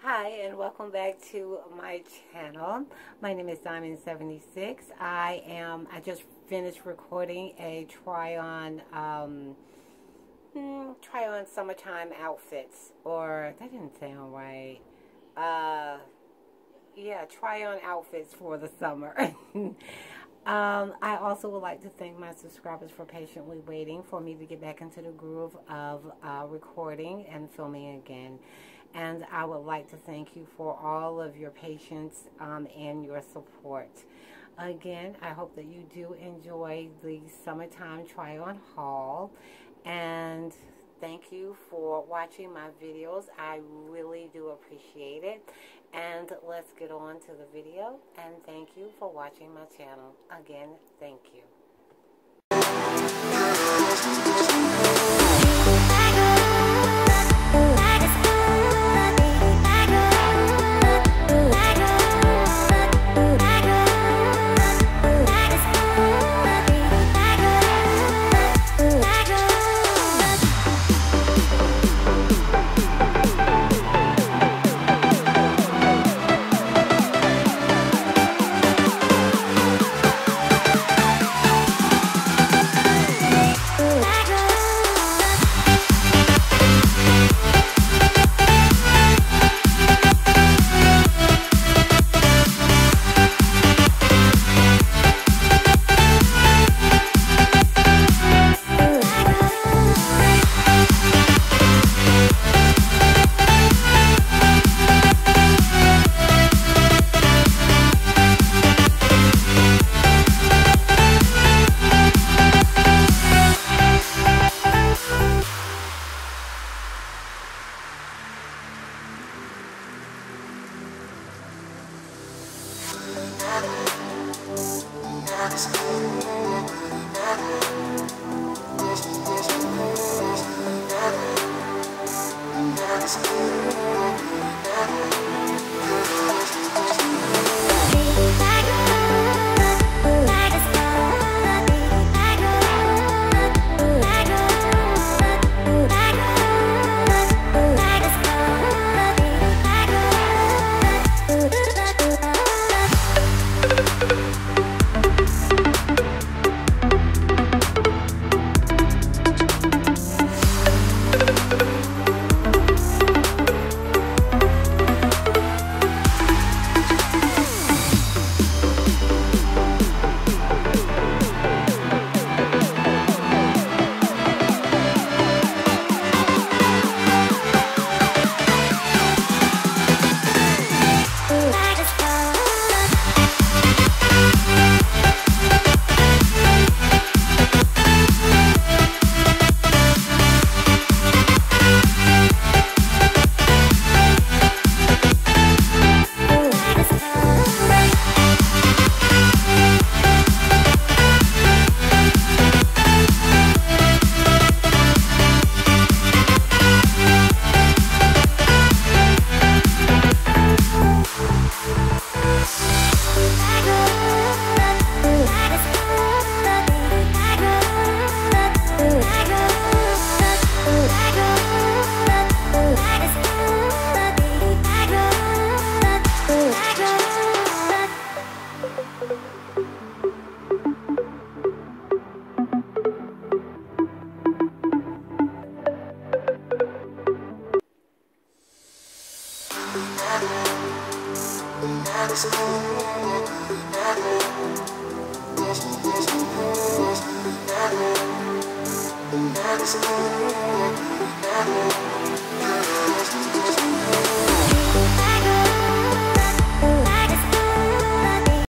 Hi and welcome back to my channel. My name is Diamond76. I just finished recording a try on summertime outfits, or that didn't sound right. Yeah, try on outfits for the summer. I also would like to thank my subscribers for patiently waiting for me to get back into the groove of recording and filming again. And I would like to thank you for all of your patience and your support. Again, I hope that you do enjoy the summertime try-on haul. And thank you for watching my videos. I really do appreciate it. And let's get on to the video. And thank you for watching my channel. Again, thank you. This